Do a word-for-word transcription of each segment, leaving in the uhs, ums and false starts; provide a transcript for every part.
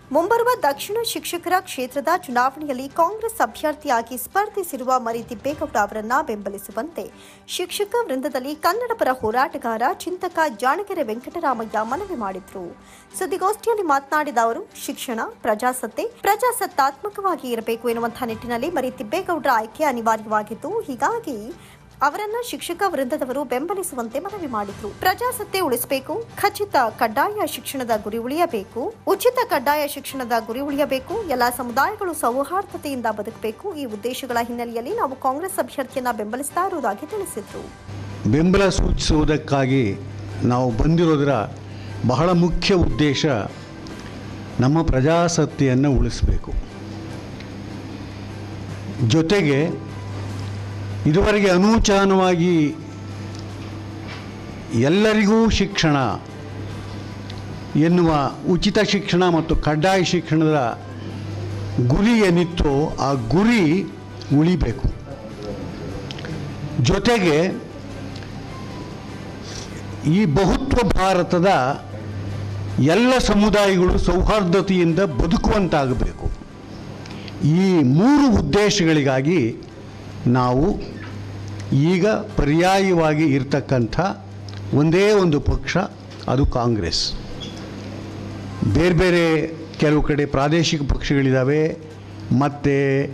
ಮುಂಬರುವ ದಕ್ಷಿಣ ಶಿಕ್ಷಕರ ಕ್ಷೇತ್ರದ ಚುನಾವಣೆಯಲ್ಲಿ ಕಾಂಗ್ರೆಸ್ ಅಭ್ಯರ್ಥಿಯಾಗಿ ಸ್ಪರ್ಧಿಸಿರುವ ಮರಿ ತಿಪ್ಪೇಗೌಡ ಅವರನ್ನ ಬೆಂಬಲಿಸುವಂತೆ ಶಿಕ್ಷಕ ವೃಂದದಲ್ಲಿ ಕನ್ನಡ ಪರ ಹೋರಾಟಗಾರ ಚಿಂತಕ ಜಾಣಗೆರೆ ವೆಂಕಟರಾಮಯ್ಯ ಮನವಿ ಮಾಡಿದರು. ಸುದ್ದಿಗೋಷ್ಠಿಯಲ್ಲಿ ಮಾತನಾಡಿದ ಅವರು, ಶಿಕ್ಷಣ ಪ್ರಜಾಸತ್ತೆ ಪ್ರಜಾಸತ್ತಾತ್ಮಕವಾಗಿ ಇರಬೇಕು ಎನ್ನುವಂತಹ ನಿಟ್ಟಿನಲ್ಲಿ ಮರಿ ತಿಪ್ಪೇಗೌಡರ ಆಯ್ಕೆ ಅನಿವಾರ್ಯವಾಗಿದ್ದು, ಹೀಗಾಗಿ ಅವರನ್ನ ಶಿಕ್ಷಕ ವೃಂದದವರು ಬೆಂಬಲಿಸುವಂತೆ ಮನವಿ ಮಾಡಿದರು. ಪ್ರಜಾಸತ್ತೆ ಉಳಿಸಬೇಕು, ಖಚಿತ ಕಡ್ಡಾಯ ಶಿಕ್ಷಣದ ಗುರಿ ಉಳಿಯಬೇಕು, ಉಚಿತ ಕಡ್ಡಾಯ ಶಿಕ್ಷಣದ ಗುರಿ ಉಳಿಯಬೇಕು, ಎಲ್ಲ ಸಮುದಾಯಗಳು ಸೌಹಾರ್ದತೆಯಿಂದ ಬದುಕಬೇಕು. ಈ ಉದ್ದೇಶಗಳ ಹಿನ್ನೆಲೆಯಲ್ಲಿ ನಾವು ಕಾಂಗ್ರೆಸ್ ಅಭ್ಯರ್ಥಿಯನ್ನ ಬೆಂಬಲಿಸ್ತಾ ಇರುವುದಾಗಿ ತಿಳಿಸಿದರು. ಬೆಂಬಲ ಸೂಚಿಸುವುದಕ್ಕಾಗಿ ನಾವು ಬಂದಿರೋದರ ಬಹಳ ಮುಖ್ಯ ಉದ್ದೇಶ ನಮ್ಮ ಪ್ರಜಾಸತ್ತೆಯನ್ನು ಉಳಿಸಬೇಕು. ಜೊತೆಗೆ ಇದುವರೆಗೆ ಅನೂಚಾನವಾಗಿ ಎಲ್ಲರಿಗೂ ಶಿಕ್ಷಣ ಎನ್ನುವ ಉಚಿತ ಶಿಕ್ಷಣ ಮತ್ತು ಕಡ್ಡಾಯ ಶಿಕ್ಷಣದ ಗುರಿ ಏನಿತ್ತೋ ಆ ಗುರಿ ಉಳಿಬೇಕು. ಜೊತೆಗೆ ಈ ಬಹುತ್ವ ಭಾರತದ ಎಲ್ಲ ಸಮುದಾಯಗಳು ಸೌಹಾರ್ದತೆಯಿಂದ ಬದುಕುವಂತಾಗಬೇಕು. ಈ ಮೂರು ಉದ್ದೇಶಗಳಿಗಾಗಿ ನಾವು ಈಗ ಪರ್ಯಾಯವಾಗಿ ಇರ್ತಕ್ಕಂಥ ಒಂದೇ ಒಂದು ಪಕ್ಷ, ಅದು ಕಾಂಗ್ರೆಸ್. ಬೇರೆ ಬೇರೆ ಕೆಲವು ಕಡೆ ಪ್ರಾದೇಶಿಕ ಪಕ್ಷಗಳಿದ್ದಾವೆ, ಮತ್ತು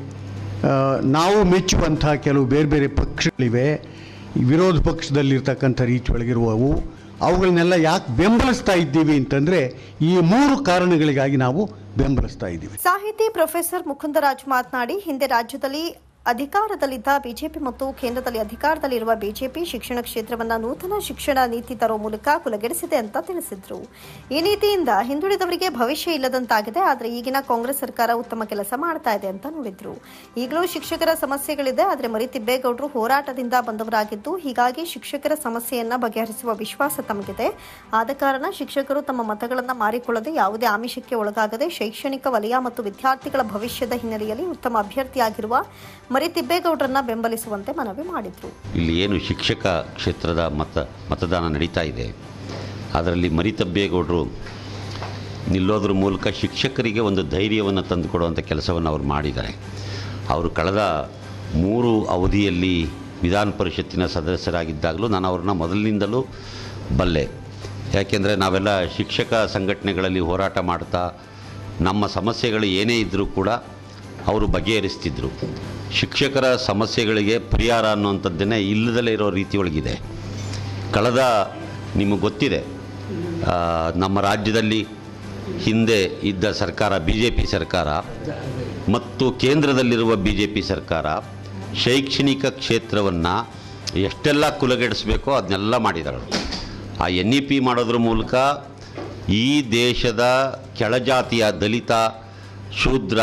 ನಾವು ಮೆಚ್ಚುವಂಥ ಕೆಲವು ಬೇರೆ ಬೇರೆ ಪಕ್ಷಗಳಿವೆ. ವಿರೋಧ ಪಕ್ಷದಲ್ಲಿರ್ತಕ್ಕಂಥ ರೀತಿ ಒಳಗಿರುವವು, ಅವುಗಳನ್ನೆಲ್ಲ ಯಾಕೆ ಬೆಂಬಲಿಸ್ತಾ ಇದ್ದೀವಿ ಅಂತಂದರೆ ಈ ಮೂರು ಕಾರಣಗಳಿಗಾಗಿ ನಾವು ಬೆಂಬಲಿಸ್ತಾ ಇದ್ದೀವಿ. ಸಾಹಿತಿ ಪ್ರೊಫೆಸರ್ ಮುಕುಂದರಾಜ್ ಮಾತನಾಡಿ, ಹಿಂದೆ ರಾಜ್ಯದಲ್ಲಿ ಅಧಿಕಾರದಲ್ಲಿದ್ದ ಬಿಜೆಪಿ ಮತ್ತು ಕೇಂದ್ರದಲ್ಲಿ ಅಧಿಕಾರದಲ್ಲಿರುವ ಬಿಜೆಪಿ ಶಿಕ್ಷಣ ಕ್ಷೇತ್ರವನ್ನು ನೂತನ ಶಿಕ್ಷಣ ನೀತಿ ತರೋ ಮೂಲಕ ಕುಲಗೆಡಿಸಿದೆ ಅಂತ ತಿಳಿಸಿದ್ರು. ಈ ನೀತಿಯಿಂದ ಹಿಂದುಳಿದವರಿಗೆ ಭವಿಷ್ಯ ಇಲ್ಲದಂತಾಗಿದೆ, ಆದರೆ ಈಗಿನ ಕಾಂಗ್ರೆಸ್ ಸರ್ಕಾರ ಉತ್ತಮ ಕೆಲಸ ಮಾಡ್ತಾ ಇದೆ ಅಂತ ನುಡಿದ್ರು. ಈಗಲೂ ಶಿಕ್ಷಕರ ಸಮಸ್ಯೆಗಳಿದೆ, ಆದರೆ ಮರಿ ತಿಪ್ಪೇಗೌಡರು ಹೋರಾಟದಿಂದ ಬಂದವರಾಗಿದ್ದು, ಹೀಗಾಗಿ ಶಿಕ್ಷಕರ ಸಮಸ್ಯೆಯನ್ನ ಬಗೆಹರಿಸುವ ವಿಶ್ವಾಸ ತಮಗಿದೆ. ಆದ ಕಾರಣ ಶಿಕ್ಷಕರು ತಮ್ಮ ಮತಗಳನ್ನು ಮಾರಿಕೊಳ್ಳದೆ, ಯಾವುದೇ ಆಮಿಷಕ್ಕೆ ಒಳಗಾಗದೆ ಶೈಕ್ಷಣಿಕ ವಲಯ ಮತ್ತು ವಿದ್ಯಾರ್ಥಿಗಳ ಭವಿಷ್ಯದ ಹಿನ್ನೆಲೆಯಲ್ಲಿ ಉತ್ತಮ ಅಭ್ಯರ್ಥಿಯಾಗಿರುವ ಮರಿ ತಿಪ್ಪೇಗೌಡರನ್ನ ಬೆಂಬಲಿಸುವಂತೆ ಮನವಿ ಮಾಡಿದರು. ಇಲ್ಲಿ ಏನು ಶಿಕ್ಷಕ ಕ್ಷೇತ್ರದ ಮತ ಮತದಾನ ನಡೀತಾ ಇದೆ, ಅದರಲ್ಲಿ ಮರಿ ತಿಪ್ಪೇಗೌಡರು ನಿಲ್ಲೋದ್ರ ಮೂಲಕ ಶಿಕ್ಷಕರಿಗೆ ಒಂದು ಧೈರ್ಯವನ್ನು ತಂದುಕೊಡುವಂಥ ಕೆಲಸವನ್ನು ಅವರು ಮಾಡಿದ್ದಾರೆ. ಅವರು ಕಳೆದ ಮೂರು ಅವಧಿಯಲ್ಲಿ ವಿಧಾನ ಪರಿಷತ್ತಿನ ಸದಸ್ಯರಾಗಿದ್ದಾಗಲೂ ನಾನು ಅವ್ರನ್ನ ಮೊದಲಿನಿಂದಲೂ ಬಲ್ಲೆ. ಯಾಕೆಂದರೆ ನಾವೆಲ್ಲ ಶಿಕ್ಷಕ ಸಂಘಟನೆಗಳಲ್ಲಿ ಹೋರಾಟ ಮಾಡ್ತಾ ನಮ್ಮ ಸಮಸ್ಯೆಗಳು ಏನೇ ಇದ್ದರೂ ಕೂಡ ಅವರು ಬಗೆಹರಿಸ್ತಿದ್ರು. ಶಿಕ್ಷಕರ ಸಮಸ್ಯೆಗಳಿಗೆ ಪರಿಹಾರ ಅನ್ನುವಂಥದ್ದನ್ನೇ ಇಲ್ಲದಲ್ಲೇ ಇರೋ ರೀತಿಯೊಳಗಿದೆ. ಕಳೆದ ನಿಮಗೆ ಗೊತ್ತಿದೆ, ನಮ್ಮ ರಾಜ್ಯದಲ್ಲಿ ಹಿಂದೆ ಇದ್ದ ಸರ್ಕಾರ ಬಿ ಜೆ ಪಿ ಸರ್ಕಾರ ಮತ್ತು ಕೇಂದ್ರದಲ್ಲಿರುವ ಬಿ ಜೆ ಪಿ ಸರ್ಕಾರ ಶೈಕ್ಷಣಿಕ ಕ್ಷೇತ್ರವನ್ನು ಎಷ್ಟೆಲ್ಲ ಕುಲಗೆಡಿಸಬೇಕೋ ಅದನ್ನೆಲ್ಲ ಮಾಡಿದ್ದಾರೆ. ಆ ಎನ್ ಇ ಪಿ ಮಾಡೋದ್ರ ಮೂಲಕ ಈ ದೇಶದ ಕೆಳಜಾತಿಯ ದಲಿತ ಶೂದ್ರ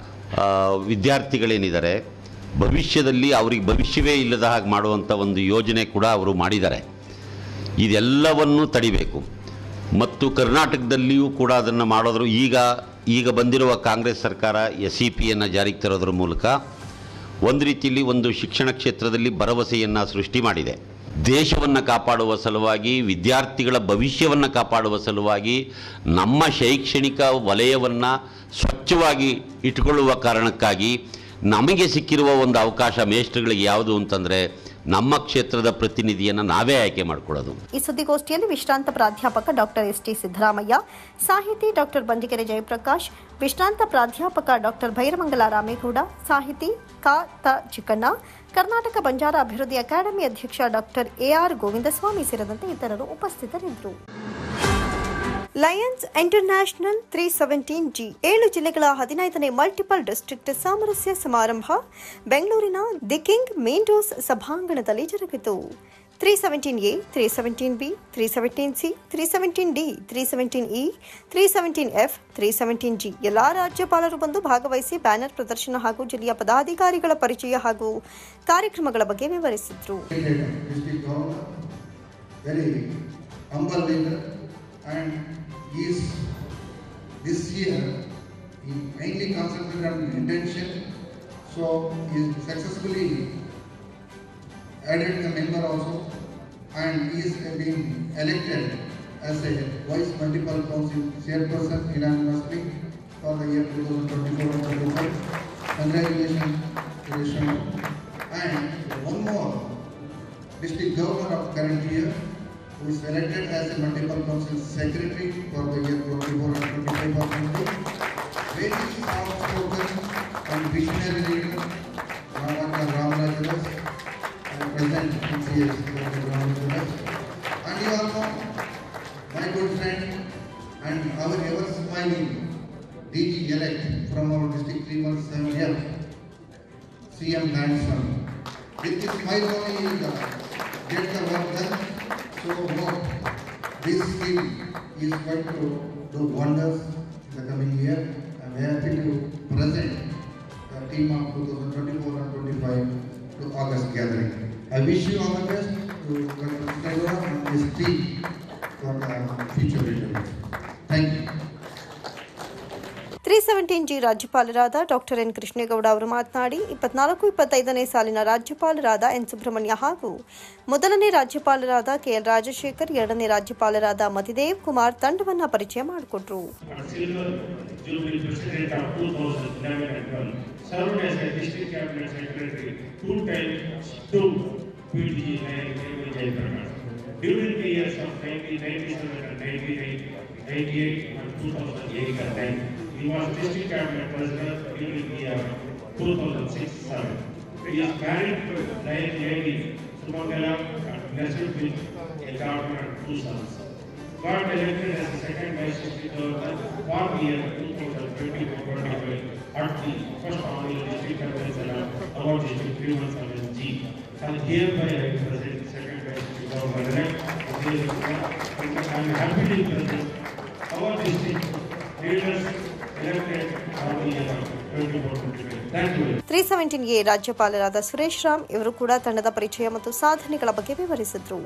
ವಿದ್ಯಾರ್ಥಿಗಳೇನಿದ್ದಾರೆ, ಭವಿಷ್ಯದಲ್ಲಿ ಅವ್ರಿಗೆ ಭವಿಷ್ಯವೇ ಇಲ್ಲದ ಹಾಗೆ ಮಾಡುವಂಥ ಒಂದು ಯೋಜನೆ ಕೂಡ ಅವರು ಮಾಡಿದ್ದಾರೆ. ಇದೆಲ್ಲವನ್ನು ತಡಿಬೇಕು. ಮತ್ತು ಕರ್ನಾಟಕದಲ್ಲಿಯೂ ಕೂಡ ಅದನ್ನು ಮಾಡೋದ್ರು. ಈಗ ಈಗ ಬಂದಿರುವ ಕಾಂಗ್ರೆಸ್ ಸರ್ಕಾರ ಎಸ್ ಇ ಪಿಯನ್ನು ಜಾರಿಗೆ ತರೋದ್ರ ಮೂಲಕ ಒಂದು ರೀತಿಯಲ್ಲಿ ಒಂದು ಶಿಕ್ಷಣ ಕ್ಷೇತ್ರದಲ್ಲಿ ಭರವಸೆಯನ್ನು ಸೃಷ್ಟಿ ಮಾಡಿದೆ. ದೇಶವನ್ನು ಕಾಪಾಡುವ ಸಲುವಾಗಿ, ವಿದ್ಯಾರ್ಥಿಗಳ ಭವಿಷ್ಯವನ್ನು ಕಾಪಾಡುವ ಸಲುವಾಗಿ, ನಮ್ಮ ಶೈಕ್ಷಣಿಕ ವಲಯವನ್ನು ಸ್ವಚ್ಛವಾಗಿ ಇಟ್ಕೊಳ್ಳುವ ಕಾರಣಕ್ಕಾಗಿ ನಮಗೆ ಸಿಕ್ಕಿರುವ ಒಂದು ಅವಕಾಶ ಮೇಷ್ಟ್ರುಗಳಿಗೆ ಯಾವುದು ಅಂತಂದರೆ ನಮ್ಮ ಕ್ಷೇತ್ರದ ಪ್ರತಿನಿಧಿಯನ್ನು ನಾವೇ ಆಯ್ಕೆ ಮಾಡಿಕೊಳ್ಳೋದು. ಈ ಸುದ್ದಿಗೋಷ್ಠಿಯಲ್ಲಿ ವಿಶ್ರಾಂತ ಪ್ರಾಧ್ಯಾಪಕ ಡಾಕ್ಟರ್ ಎಸ್ ಟಿ ಸಿದ್ದರಾಮಯ್ಯ, ಸಾಹಿತಿ ಡಾಕ್ಟರ್ ಬಂಜಿಗೆರೆ ಜಯಪ್ರಕಾಶ್, ವಿಶ್ರಾಂತ ಪ್ರಾಧ್ಯಾಪಕ ಡಾಕ್ಟರ್ ಭೈರಮಂಗಲ ರಾಮೇಗೌಡ, ಸಾಹಿತಿ ಕ ತ ಚಿಕ್ಕಣ್ಣ, ಕರ್ನಾಟಕ ಬಂಜಾರ ಅಭಿವೃದ್ಧಿ ಅಕಾಡೆಮಿ ಅಧ್ಯಕ್ಷ ಡಾಕ್ಟರ್ ಎ ಆರ್ ಗೋವಿಂದಸ್ವಾಮಿ ಸೇರಿದಂತೆ ಇತರರು ಉಪಸ್ಥಿತರಿದ್ದರು. Lions International three seventeen G ಏಳು ಜಿಲ್ಲೆಗಳ ಹದಿನೈದನೇ ಮಲ್ಟಿಪಲ್ ಡಿಸ್ಟ್ರಿಕ್ಟ್ ಸಾಮರಸ್ಯ ಸಮಾರಂಭ ಬೆಂಗಳೂರಿನ ದಿ ಕಿಂಗ್ ಮೇಂಡೋಸ್ ಸಭಾಂಗಣದಲ್ಲಿ ಜರುಗಿತು. Three seventeen A, three seventeen B, three seventeen C, three seventeen D, three seventeen E, three seventeen F, three seventeen G ಎಲ್ಲಾ ರಾಜ್ಯಪಾಲರು ಬಂದು ಭಾಗವಹಿಸಿ ಬ್ಯಾನರ್ ಪ್ರದರ್ಶನ ಹಾಗೂ ಜಿಲ್ಲೆಯ ಪದಾಧಿಕಾರಿಗಳ ಪರಿಚಯ ಹಾಗೂ ಕಾರ್ಯಕ್ರಮಗಳ ಬಗ್ಗೆ ವಿವರಿಸಿದರು. Is this year he mainly concentrated on intention, so he successfully added a member also, and he is being elected as a vice multiple council chairperson unanimously for the year two thousand twenty-four and twenty-five. Congratulations, Krishna. And one more, District Governor of current year, who is elected as a multiple council secretary for the year twenty-four and twenty-five of India. Very soft-spoken and visionary leader, Doctor Ramraj, and present P C S, Doctor Ramraj. And you all know, my good friend and our ever-smiling D G elect from our district three one seven here, C M Landson. With his smile only he will get the work done. So hope this team is going to do wonders in the coming year. I am happy to present the team of two thousand twenty-four and twenty-five to August gathering. I wish you all the best to Doctor Taylor and his team for the future leadership. Thank you. Three seventeen G ರಾಜ್ಯಪಾಲರಾದ doctor N Krishnegowda ಅವರು ಮಾತನಾಡಿ ಇಪ್ಪತ್ನಾಲ್ಕು ಇಪ್ಪತ್ತೈದನೇ ಸಾಲಿನ ರಾಜ್ಯಪಾಲರಾದ N Subrahmanya ಹಾಗೂ ಮೊದಲನೇ ರಾಜ್ಯಪಾಲರಾದ ಕೆಎಲ್ ರಾಜಶೇಖರ್, ಎರಡನೇ ರಾಜ್ಯಪಾಲರಾದ ಮತಿದೇವ್ ಕುಮಾರ್ ತಂಡವನ್ನು ಪರಿಚಯ ಮಾಡಿಕೊಟ್ರು. He was district cabinet president during the year two thousand six to seven. He is married to Lady Lady Sumangala and blessed with a daughter and two sons. Got elected as the second vice district governor for the year two thousand twenty-four to twenty-five at the first annual district cabinet of our district three one seven G. And hereby I present the second vice district governor elect. I am happy to present our district leaders. Three seventeen A ರಾಜ್ಯಪಾಲರಾದ ಸುರೇಶ್ ರಾಮ್ ಇವರು ಕೂಡ ತಂಡದ ಪರಿಚಯ ಮತ್ತು ಸಾಧನೆಗಳ ಬಗ್ಗೆ ವಿವರಿಸಿದರು.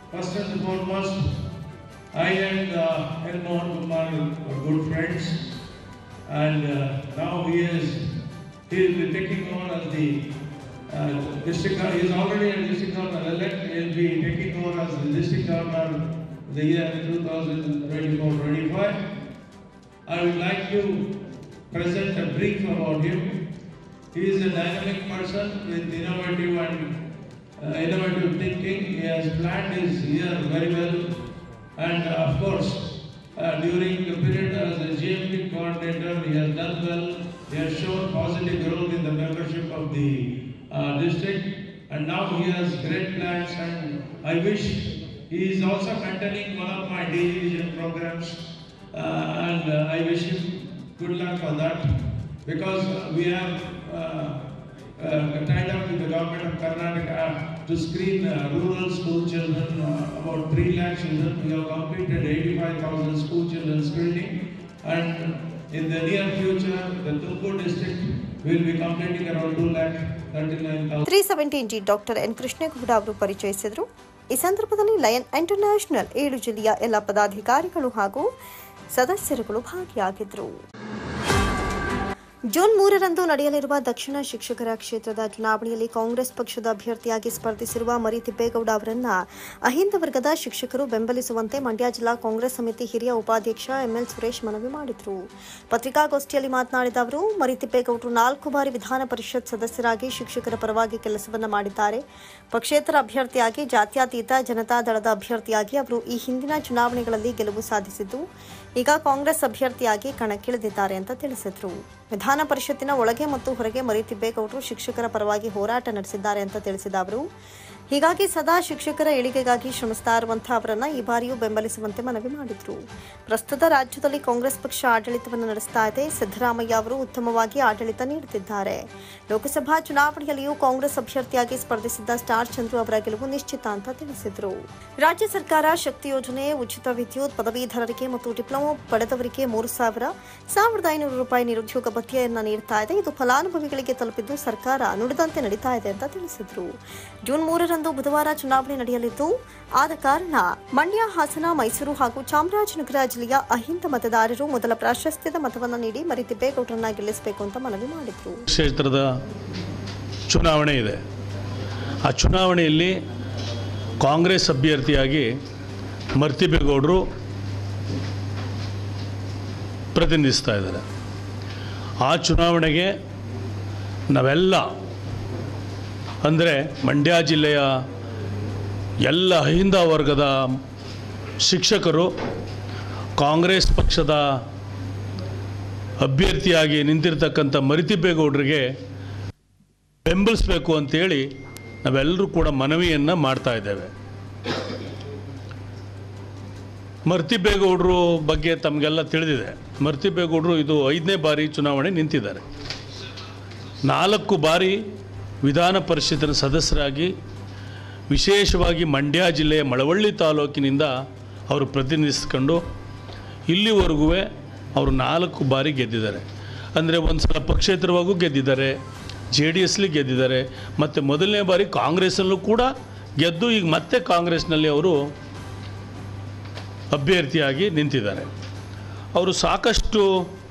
I and uh, N. Mohan Kumar are good friends, and uh, now he is he will be taking over as the uh, district. He is already a district governor elect. He will be taking over as the district governor the year two thousand twenty-four to twenty-five. I would like to present a brief about him. He is a dynamic person with innovative and uh, innovative thinking. He has planned his year very well, and uh, of course, uh, during the period as a G M P coordinator, he has done well. He has shown positive growth in the membership of the uh, district, and now he has great plans. And I wish he is also containing one of my D Vision programs, uh, and uh, I wish him good luck for that, because we have uh, uh, tied up with the government of Karnataka to screen uh, rural school children, uh, about three lakh children. We have completed eighty-five thousand school children screening, and in the near future, the Tumkur district will be completing around two lakh thirty-nine thousand. Three seventeen G doctor N Krishnegowda ಅವರು ಪರಿಚಯಿಸಿದರು. ಈ ಸಂದರ್ಭದಲ್ಲಿ lion international ಏಳು ಜಿಲ್ಲೆಯ ಎಲ್ಲ ಪದಾಧಿಕಾರಿಗಳು ಹಾಗೂ ಸದಸ್ಯರುಗಳು ಭಾಗಿಯಾಗಿದ್ದರು. ಜೂನ್ ಮೂರರಂದು ನಡೆಯಲಿರುವ ದಕ್ಷಿಣ ಶಿಕ್ಷಕರ ಕ್ಷೇತ್ರದ ಚುನಾವಣೆಯಲ್ಲಿ ಕಾಂಗ್ರೆಸ್ ಪಕ್ಷದ ಅಭ್ಯರ್ಥಿಯಾಗಿ ಸ್ಪರ್ಧಿಸಿರುವ ಮರಿ ತಿಪ್ಪೇಗೌಡ ಅವರನ್ನ ಅಹಿಂದ ವರ್ಗದ ಶಿಕ್ಷಕರು ಬೆಂಬಲಿಸುವಂತೆ ಮಂಡ್ಯ ಜಿಲ್ಲಾ ಕಾಂಗ್ರೆಸ್ ಸಮಿತಿ ಹಿರಿಯ ಉಪಾಧ್ಯಕ್ಷ ಎಂಎಲ್ ಸುರೇಶ್ ಮನವಿ ಮಾಡಿದರು. ಪತ್ರಿಕಾಗೋಷ್ಠಿಯಲ್ಲಿ ಮಾತನಾಡಿದ ಅವರು, ಮರಿ ತಿಪ್ಪೇಗೌಡರು ನಾಲ್ಕು ಬಾರಿ ವಿಧಾನ ಪರಿಷತ್ ಸದಸ್ಯರಾಗಿ ಶಿಕ್ಷಕರ ಪರವಾಗಿ ಕೆಲಸವನ್ನ ಮಾಡಿದ್ದಾರೆ. ಪಕ್ಷೇತರ ಅಭ್ಯರ್ಥಿಯಾಗಿ ಜಾತ್ಯತೀತ ಜನತಾದಳದ ಅಭ್ಯರ್ಥಿಯಾಗಿ ಅವರು ಈ ಹಿಂದಿನ ಚುನಾವಣೆಗಳಲ್ಲಿ ಗೆಲುವು ಸಾಧಿಸಿದ್ದು, ಈಗ ಕಾಂಗ್ರೆಸ್ ಅಭ್ಯರ್ಥಿಯಾಗಿ ಕಣಕ್ಕಿಳಿದಿದ್ದಾರೆ ಅಂತ ತಿಳಿಸಿದರು. ವಿಧಾನ ಪರಿಷತ್ತಿನ ಒಳಗೆ ಮತ್ತು ಹೊರಗೆ ಮರಿ ತಿಪ್ಪೇಗೌಡರು ಶಿಕ್ಷಕರ ಪರವಾಗಿ ಹೋರಾಟ ನಡೆಸಿದ್ದಾರೆ ಅಂತ ತಿಳಿಸಿದ ಅವರು, ಹೀಗಾಗಿ ಸದಾ ಶಿಕ್ಷಕರ ಏಳಿಗೆಗಾಗಿ ಶ್ರಮಿಸ್ತಾ ಇರುವಂತಹ ಅವರನ್ನ ಈ ಬಾರಿಯೂ ಬೆಂಬಲಿಸುವಂತೆ ಮನವಿ ಮಾಡಿದರು. ಪ್ರಸ್ತುತ ರಾಜ್ಯದಲ್ಲಿ ಕಾಂಗ್ರೆಸ್ ಪಕ್ಷ ಆಡಳಿತವನ್ನು ನಡೆಸ್ತಾ ಇದೆ. ಸಿದ್ದರಾಮಯ್ಯ ಅವರು ಉತ್ತಮವಾಗಿ ಆಡಳಿತ ನೀಡುತ್ತಿದ್ದಾರೆ. ಲೋಕಸಭಾ ಚುನಾವಣೆಯಲ್ಲಿಯೂ ಕಾಂಗ್ರೆಸ್ ಅಭ್ಯರ್ಥಿಯಾಗಿ ಸ್ಪರ್ಧಿಸಿದ್ದ ಸ್ಟಾರ್ ಚಂದ್ರು ಅವರ ಗೆಲುವು ನಿಶ್ಚಿತ ಅಂತ ತಿಳಿಸಿದರು. ರಾಜ್ಯ ಸರ್ಕಾರ ಶಕ್ತಿ ಯೋಜನೆ, ಉಚಿತ ವಿದ್ಯುತ್, ಪದವೀಧರರಿಗೆ ಮತ್ತು ಡಿಪ್ಲೊಮಾ ಪಡೆದವರಿಗೆ ಮೂರು ಸಾವಿರ ಸಾವಿರದ ಐನೂರು ರೂಪಾಯಿ ನಿರುದ್ಯೋಗ ಭತ್ಯೆಯನ್ನ ನೀಡುತ್ತಾ ಇದೆ. ಇದು ಫಲಾನುಭವಿಗಳಿಗೆ ತಲುಪಿದ್ದು ಸರ್ಕಾರ ನುಡಿದಂತೆ ನಡೀತಾ ಇದೆ ಅಂತ ತಿಳಿಸಿದರು. ಜೂನ್ ಮೂರರಂದು ಬುಧವಾರ ಚುನಾವಣೆ ನಡೆಯಲಿದ್ದು, ಆದ ಕಾರಣ ಮಂಡ್ಯ, ಹಾಸನ, ಮೈಸೂರು ಹಾಗೂ ಚಾಮರಾಜನಗರ ಜಿಲ್ಲೆಯ ಅಹಿಂದ ಮತದಾರರು ಮೊದಲ ಪ್ರಾಶಸ್ತ್ಯದ ಮತವನ್ನು ನೀಡಿ ಮರಿ ತಿಪ್ಪೇಗೌಡರನ್ನ ಗೆಲ್ಲಿಸಬೇಕು ಅಂತ ಮನವಿ ಮಾಡಿದರು. ಕ್ಷೇತ್ರದ ಚುನಾವಣೆ ಇದೆ. ಆ ಚುನಾವಣೆಯಲ್ಲಿ ಕಾಂಗ್ರೆಸ್ ಅಭ್ಯರ್ಥಿಯಾಗಿ ಮರಿ ತಿಪ್ಪೇಗೌಡರು ಪ್ರತಿನಿಧಿಸ್ತಾ ಇದ್ದಾರೆ. ಆ ಚುನಾವಣೆಗೆ ನಾವೆಲ್ಲ ಅಂದರೆ ಮಂಡ್ಯ ಜಿಲ್ಲೆಯ ಎಲ್ಲ ಅಹಿಂದ ವರ್ಗದ ಶಿಕ್ಷಕರು ಕಾಂಗ್ರೆಸ್ ಪಕ್ಷದ ಅಭ್ಯರ್ಥಿಯಾಗಿ ನಿಂತಿರ್ತಕ್ಕಂಥ ಮರಿತಿಬ್ಬೇಗೌಡರಿಗೆ ಬೆಂಬಲಿಸಬೇಕು ಅಂತೇಳಿ ನಾವೆಲ್ಲರೂ ಕೂಡ ಮನವಿಯನ್ನು ಮಾಡ್ತಾ ಇದ್ದೇವೆ. ಮರಿತಿಬ್ಬೇಗೌಡರು ಬಗ್ಗೆ ತಮಗೆಲ್ಲ ತಿಳಿದಿದೆ. ಮರಿತಿಬ್ಬೇಗೌಡರು ಇದು ಐದನೇ ಬಾರಿ ಚುನಾವಣೆ ನಿಂತಿದ್ದಾರೆ. ನಾಲ್ಕು ಬಾರಿ ವಿಧಾನ ಪರಿಷತ್ತಿನ ಸದಸ್ಯರಾಗಿ ವಿಶೇಷವಾಗಿ ಮಂಡ್ಯ ಜಿಲ್ಲೆಯ ಮಳವಳ್ಳಿ ತಾಲೂಕಿನಿಂದ ಅವರು ಪ್ರತಿನಿಧಿಸ್ಕೊಂಡು ಇಲ್ಲಿವರೆಗೂ ಅವರು ನಾಲ್ಕು ಬಾರಿ ಗೆದ್ದಿದ್ದಾರೆ. ಅಂದರೆ ಒಂದು ಸಲ ಪಕ್ಷೇತರವಾಗೂ ಗೆದ್ದಿದ್ದಾರೆ, ಜೆ ಡಿ ಎಸ್ಲಿ ಗೆದ್ದಿದ್ದಾರೆ, ಮತ್ತು ಮೊದಲನೇ ಬಾರಿ ಕಾಂಗ್ರೆಸ್ಸಲ್ಲೂ ಕೂಡ ಗೆದ್ದು ಈಗ ಮತ್ತೆ ಕಾಂಗ್ರೆಸ್ನಲ್ಲಿ ಅವರು ಅಭ್ಯರ್ಥಿಯಾಗಿ ನಿಂತಿದ್ದಾರೆ. ಅವರು ಸಾಕಷ್ಟು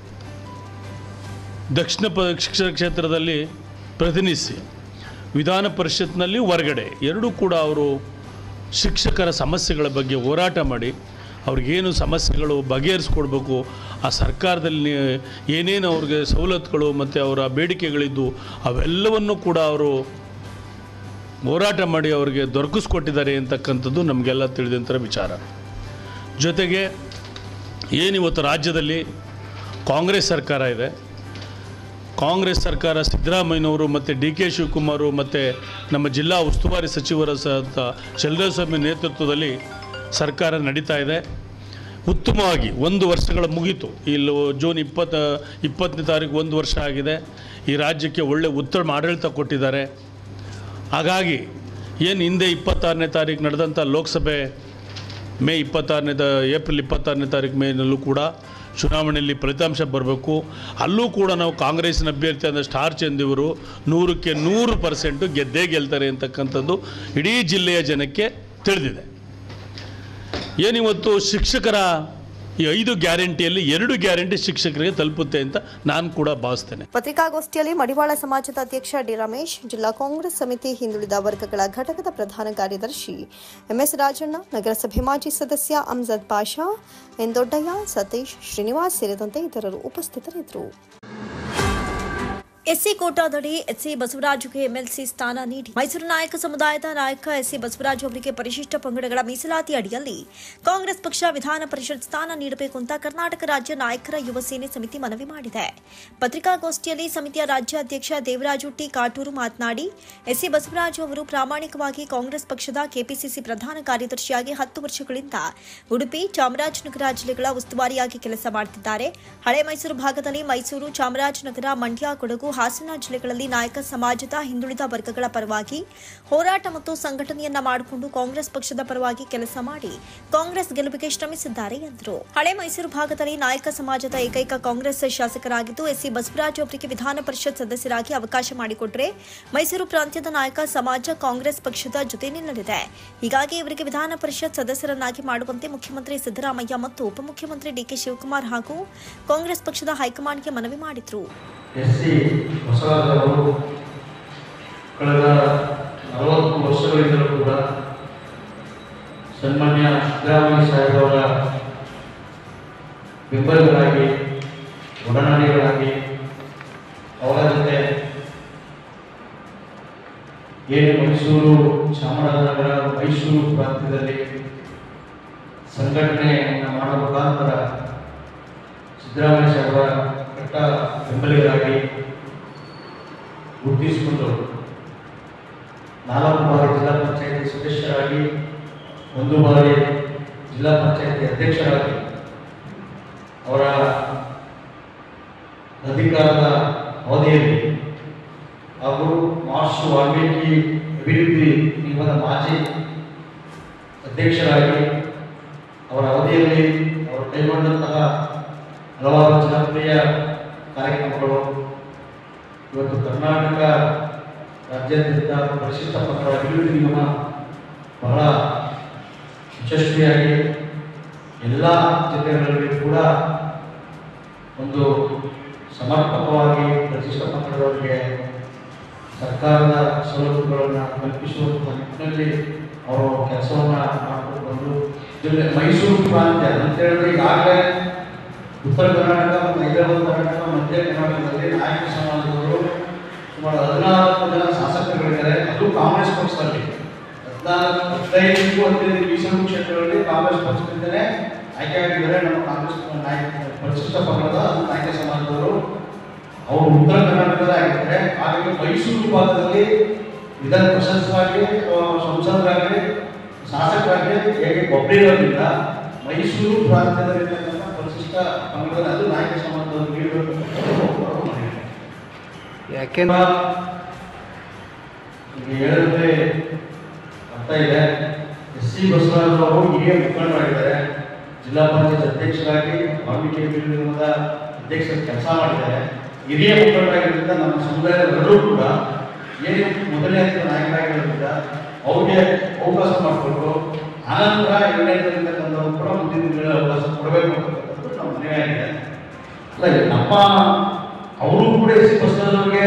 ದಕ್ಷಿಣ ಪ ಶಿಕ್ಷಣ ಕ್ಷೇತ್ರದಲ್ಲಿ ಪ್ರತಿನಿಧಿಸಿ ವಿಧಾನ ಪರಿಷತ್ನಲ್ಲಿ ಹೊರಗಡೆ ಎರಡೂ ಕೂಡ ಅವರು ಶಿಕ್ಷಕರ ಸಮಸ್ಯೆಗಳ ಬಗ್ಗೆ ಹೋರಾಟ ಮಾಡಿ ಅವ್ರಿಗೇನು ಸಮಸ್ಯೆಗಳು ಬಗೆಹರಿಸ್ಕೊಡ್ಬೇಕು, ಆ ಸರ್ಕಾರದಲ್ಲಿ ಏನೇನು ಅವ್ರಿಗೆ ಸವಲತ್ತುಗಳು ಮತ್ತು ಅವರ ಬೇಡಿಕೆಗಳಿದ್ದು ಅವೆಲ್ಲವನ್ನು ಕೂಡ ಅವರು ಹೋರಾಟ ಮಾಡಿ ಅವರಿಗೆ ದೊರಕಿಸ್ಕೊಟ್ಟಿದ್ದಾರೆ ಅಂತಕ್ಕಂಥದ್ದು ನಮಗೆಲ್ಲ ತಿಳಿದಂಥ ವಿಚಾರ. ಜೊತೆಗೆ ಏನಿವತ್ತು ರಾಜ್ಯದಲ್ಲಿ ಕಾಂಗ್ರೆಸ್ ಸರ್ಕಾರ ಇದೆ, ಕಾಂಗ್ರೆಸ್ ಸರ್ಕಾರ ಸಿದ್ದರಾಮಯ್ಯನವರು ಮತ್ತು ಡಿ ಕೆ ಶಿವಕುಮಾರು ಮತ್ತು ನಮ್ಮ ಜಿಲ್ಲಾ ಉಸ್ತುವಾರಿ ಸಚಿವರ ಸಹ ಚಲುವರಾಯಸ್ವಾಮಿ ನೇತೃತ್ವದಲ್ಲಿ ಸರ್ಕಾರ ನಡೀತಾ ಇದೆ. ಉತ್ತಮವಾಗಿ ಒಂದು ವರ್ಷಗಳ ಮುಗೀತು. ಇಲ್ಲಿ ಜೂನ್ ಇಪ್ಪತ್ತ ಇಪ್ಪತ್ತನೇ ತಾರೀಕು ಒಂದು ವರ್ಷ ಆಗಿದೆ. ಈ ರಾಜ್ಯಕ್ಕೆ ಒಳ್ಳೆ ಉತ್ತಮ ಆಡಳಿತ ಕೊಟ್ಟಿದ್ದಾರೆ. ಹಾಗಾಗಿ ಏನು ಹಿಂದೆ ಇಪ್ಪತ್ತಾರನೇ ತಾರೀಕು ನಡೆದಂಥ ಲೋಕಸಭೆ ಮೇ ಇಪ್ಪತ್ತಾರನೇ ಏಪ್ರಿಲ್ ಇಪ್ಪತ್ತಾರನೇ ತಾರೀಕು ಮೇನಲ್ಲೂ ಕೂಡ ಚುನಾವಣೆಯಲ್ಲಿ ಫಲಿತಾಂಶ ಬರಬೇಕು. ಅಲ್ಲೂ ಕೂಡ ನಾವು ಕಾಂಗ್ರೆಸ್ಸಿನ ಅಭ್ಯರ್ಥಿ ಆದ ಸ್ಟಾರ್ ಚಂದಿವರು ನೂರಕ್ಕೆ ನೂರು ಪರ್ಸೆಂಟು ಗೆದ್ದೇ ಗೆಲ್ತಾರೆ ಅಂತಕ್ಕಂಥದ್ದು ಇಡೀ ಜಿಲ್ಲೆಯ ಜನಕ್ಕೆ ತಿಳಿದಿದೆ. ಏನಿವತ್ತು ಶಿಕ್ಷಕರ ಈ ಐದು ಗ್ಯಾರಂಟಿಯಲ್ಲಿ ಎರಡು ಗ್ಯಾರಂಟಿ ಶಿಕ್ಷಕರಿಗೆ ತಲುಪುತ್ತೆ ಅಂತ ನಾನು ಕೂಡ ಭಾವಿಸ್ತೇನೆ. ಪತ್ರಿಕಾಗೋಷ್ಠಿಯಲ್ಲಿ ಮಡಿವಾಳ ಸಮಾಜದ ಅಧ್ಯಕ್ಷ ಡಿ ರಮೇಶ್, ಜಿಲ್ಲಾ ಕಾಂಗ್ರೆಸ್ ಸಮಿತಿ ಹಿಂದುಳಿದ ವರ್ಗಗಳ ಘಟಕದ ಪ್ರಧಾನ ಕಾರ್ಯದರ್ಶಿ ಎಂಎಸ್ ರಾಜಣ್ಣ, ನಗರಸಭೆ ಮಾಜಿ ಸದಸ್ಯ ಅಮ್ಜದ್ ಪಾಷಾ, ಎನ್ ದೊಡ್ಡಯ್ಯ, ಸತೀಶ್, ಶ್ರೀನಿವಾಸ್ ಸೇರಿದಂತೆ ಇತರರು ಉಪಸ್ಥಿತರಿದ್ದರು. ಎಸ್ಸಿ ಕೋಟಾದಡಿ ಎಸ್ಸಿ ಬಸವರಾಜುಗೆ ಎಂಎಲ್ಸಿ ಸ್ಥಾನ ನೀಡಿ ಮೈಸೂರು ನಾಯಕ ಸಮುದಾಯದ ನಾಯಕ ಎಸ್ಸಿ ಬಸವರಾಜು ಅವರಿಗೆ ಪರಿಶಿಷ್ಟ ಪಂಗಡಗಳ ಮೀಸಲಾತಿ ಅಡಿಯಲ್ಲಿ ಕಾಂಗ್ರೆಸ್ ಪಕ್ಷ ವಿಧಾನ ಪರಿಷತ್ ಸ್ಥಾನ ನೀಡಬೇಕು ಅಂತ ಕರ್ನಾಟಕ ರಾಜ್ಯ ನಾಯಕರ ಯುವ ಸೇನೆ ಸಮಿತಿ ಮನವಿ ಮಾಡಿದೆ. ಪತ್ರಿಕಾಗೋಷ್ಠಿಯಲ್ಲಿ ಸಮಿತಿಯ ರಾಜ್ಯಾಧ್ಯಕ್ಷ ದೇವರಾಜು ಟಿ ಕಾಟೂರು ಮಾತನಾಡಿ, ಎಸ್ಸಿ ಬಸವರಾಜು ಅವರು ಪ್ರಾಮಾಣಿಕವಾಗಿ ಕಾಂಗ್ರೆಸ್ ಪಕ್ಷದ ಕೆಪಿಸಿಸಿ ಪ್ರಧಾನ ಕಾರ್ಯದರ್ಶಿಯಾಗಿ ಹತ್ತು ವರ್ಷಗಳಿಂದ ಉಡುಪಿ, ಚಾಮರಾಜನಗರ ಜಿಲ್ಲೆಗಳ ಉಸ್ತುವಾರಿಯಾಗಿ ಕೆಲಸ ಮಾಡುತ್ತಿದ್ದಾರೆ. ಹಳೆ ಮೈಸೂರು ಭಾಗದಲ್ಲಿ ಮೈಸೂರು, ಚಾಮರಾಜನಗರ, ಮಂಡ್ಯ, ಕೊಡಗು, ಹಾಸನ ಜಿಲ್ಲೆಗಳಲ್ಲಿ ನಾಯಕ ಸಮಾಜದ ಹಿಂದುಳಿದ ವರ್ಗಗಳ ಪರವಾಗಿ ಹೋರಾಟ ಮತ್ತು ಸಂಘಟನೆಯನ್ನ ಮಾಡಿಕೊಂಡು ಕಾಂಗ್ರೆಸ್ ಪಕ್ಷದ ಪರವಾಗಿ ಕೆಲಸ ಮಾಡಿ ಕಾಂಗ್ರೆಸ್ ಗೆಲುವಿಗೆ ಶ್ರಮಿಸಿದ್ದಾರೆ ಎಂದರು. ಹಳೆ ಮೈಸೂರು ಭಾಗದಲ್ಲಿ ನಾಯಕ ಸಮಾಜದ ಏಕೈಕ ಕಾಂಗ್ರೆಸ್ ಶಾಸಕರಾಗಿದ್ದು ಎಸ್ಸಿ ಬಸವರಾಜು ಅವರಿಗೆ ವಿಧಾನ ಪರಿಷತ್ ಸದಸ್ಯರಾಗಿ ಅವಕಾಶ ಮಾಡಿಕೊಟ್ಟರೆ ಮೈಸೂರು ಪ್ರಾಂತ್ಯದ ನಾಯಕ ಸಮಾಜ ಕಾಂಗ್ರೆಸ್ ಪಕ್ಷದ ಜೊತೆ ನಿಲ್ಲಲಿದೆ. ಹೀಗಾಗಿ ಇವರಿಗೆ ವಿಧಾನ ಪರಿಷತ್ ಸದಸ್ಯರನ್ನಾಗಿ ಮಾಡುವಂತೆ ಮುಖ್ಯಮಂತ್ರಿ ಸಿದ್ದರಾಮಯ್ಯ ಮತ್ತು ಉಪಮುಖ್ಯಮಂತ್ರಿ ಡಿ ಕೆ ಶಿವಕುಮಾರ್ ಹಾಗೂ ಕಾಂಗ್ರೆಸ್ ಪಕ್ಷದ ಹೈಕಮಾಂಡ್ಗೆ ಮನವಿ ಮಾಡಿದರು. ಎಸ್ಸಿ ಬಸವರಾಜರು ಕಳೆದ ನಲವತ್ತು ವರ್ಷಗಳಿಂದಲೂ ಕೂಡ ಸನ್ಮಾನ್ಯ ಸಿದ್ದರಾಮಯ್ಯ ಸಾಹೇಬರ ಬೆಂಬಲಿಗರಾಗಿ, ಒಡನಾಡಿಗಳಾಗಿ ಅವರ ಜೊತೆ ಏನು ಮೈಸೂರು, ಚಾಮರಾಜನಗರ, ಮೈಸೂರು ಪ್ರಾಂತ್ಯದಲ್ಲಿ ಸಂಘಟನೆಯನ್ನು ಮಾಡುವ ಮುಖಾಂತರ ಸಿದ್ದರಾಮಯ್ಯ ಸಾಹೇಬರ ಕಟ್ಟ ಬೆಂಬಲಿಗರಾಗಿ ಗುರುತಿಸಿಕೊಂಡು ನಾಲ್ಕು ಬಾರಿ ಜಿಲ್ಲಾ ಪಂಚಾಯಿತಿ ಸದಸ್ಯರಾಗಿ, ಒಂದು ಬಾರಿ ಜಿಲ್ಲಾ ಪಂಚಾಯಿತಿ ಅಧ್ಯಕ್ಷರಾಗಿ ಅವರ ಅಧಿಕಾರದ ಅವಧಿಯಲ್ಲಿ ಹಾಗೂ ಮಹರ್ಷಿ ವಾಲ್ಮೀಕಿ ಅಭಿವೃದ್ಧಿ ನಿಗಮದ ಮಾಜಿ ಅಧ್ಯಕ್ಷರಾಗಿ ಅವರ ಅವಧಿಯಲ್ಲಿ ಅವರು ಕೈಗೊಂಡಂತಹ ಹಲವಾರು ಜನಪ್ರಿಯ ಕಾರ್ಯಕ್ರಮಗಳು ಇವತ್ತು ಕರ್ನಾಟಕ ರಾಜ್ಯಾದ್ಯಂತ ಪರಿಶಿಷ್ಟ ಪಂಗಡ ಅಭಿವೃದ್ಧಿ ನಿಗಮ ಬಹಳ ಯಶಸ್ವಿಯಾಗಿ ಎಲ್ಲ ಜಿಲ್ಲೆಗಳಲ್ಲಿ ಕೂಡ ಒಂದು ಸಮರ್ಪಕವಾಗಿ ಪರಿಶಿಷ್ಟ ಪಂಗಡದವರಿಗೆ ಸರ್ಕಾರದ ಸವಲತ್ತುಗಳನ್ನು ಕಲ್ಪಿಸುವಂಥ ನಿಟ್ಟಿನಲ್ಲಿ ಅವರು ಕೆಲಸವನ್ನು ಮಾಡಿಕೊಂಡು ಬಂದು ಜಿಲ್ಲೆ ಮೈಸೂರು ಪ್ರಾಂತ್ಯ ಅಂತ ಹೇಳಿದ್ರೆ ಈಗಾಗಲೇ ಉತ್ತರ ಕರ್ನಾಟಕ ಮತ್ತು ಹೈದರಾಬಾದ್ ಕರ್ನಾಟಕ ಮಧ್ಯ ಕರ್ನಾಟಕದಲ್ಲಿ ನಾಯಕ ಸಮಾಜದವರು ಸುಮಾರು ಹದಿನಾಲ್ಕು ಜನ ಶಾಸಕರಿದ್ದಾರೆ. ಅದು ಕಾಂಗ್ರೆಸ್ ಪಕ್ಷದಲ್ಲಿ ಹದಿನಾಲ್ಕು ಹದಿನೈದು ಹದಿನೈದು ಮೀಸಲು ಕ್ಷೇತ್ರಗಳಲ್ಲಿ ಕಾಂಗ್ರೆಸ್ ಪಕ್ಷದಿಂದಲೇ ಆಯ್ಕೆಯಾಗಿದ್ದಾರೆ. ನಮ್ಮ ಕಾಂಗ್ರೆಸ್ ನಾಯಕ ಪರಿಶಿಷ್ಟ ಪಂಗಡದ ನಾಯಕ ಸಮಾಜದವರು ಅವರು ಉತ್ತರ ಕರ್ನಾಟಕದ ಆಗಿದ್ದಾರೆ. ಹಾಗಾಗಿ ಮೈಸೂರು ಭಾಗದಲ್ಲಿ ವಿಧಾನ ಪರಿಷತ್ವಾಗಿ ಸಂಸದರಾಗಲಿ ಶಾಸಕರಾಗಲಿ ಹೇಗೆ ಒಬ್ಬರಿರೋದ್ರಿಂದ ಮೈಸೂರು ಪ್ರಾಂತ್ಯದಲ್ಲಿರ್ತಕ್ಕಂಥ ಪರಿಶಿಷ್ಟ ಪಂಗಡದ ಅದು ನಾಯಕ ಸಮಾಜದವರು ನೀಡಬೇಕು. ಯಾಕೆಂದ್ರೆ ಈಗ ಹೇಳಿದ್ರೆ ಅರ್ಥ ಇದೆ. ಎಸ್ ಸಿ ಬಸವರಾಜ್ ಅವರು ಹಿರಿಯ ಮುಖಂಡರಾಗಿದ್ದಾರೆ. ಜಿಲ್ಲಾ ಪಂಚಾಯತ್ ಅಧ್ಯಕ್ಷರಾಗಿ ವಾಲ್ಮೀಕಿ ನಿಗಮದ ಅಧ್ಯಕ್ಷರ ಕೆಲಸ ಮಾಡಿದ್ದಾರೆ. ಹಿರಿಯ ಮುಖಂಡರಾಗಿದ್ದರಿಂದ ನಮ್ಮ ಸಮುದಾಯದಲ್ಲರೂ ಕೂಡ ಏನು ಮೊದಲನೇ ಹಂತದ ನಾಯಕರಾಗಿರೋದ್ರಿಂದ ಅವ್ರಿಗೆ ಅವಕಾಶ ಮಾಡಿಕೊಟ್ಟು ಆನಂತರ ಎರಡನೇದಲ್ಲಿರ್ತಕ್ಕಂಥವ್ರು ಕೂಡ ಮುಂದಿನ ದಿನಗಳಲ್ಲಿ ಅವಕಾಶ ಕೊಡಬೇಕು ಅಂತಕ್ಕಂಥದ್ದು ನಮ್ಮ ಮನವಿ ಆಗಿದೆ. ಅಲ್ಲ ನಮ್ಮ ಅವರು ಕೂಡ ಎಸ್ ಸಿ ಬಸವರಾಜವ್ರಿಗೆ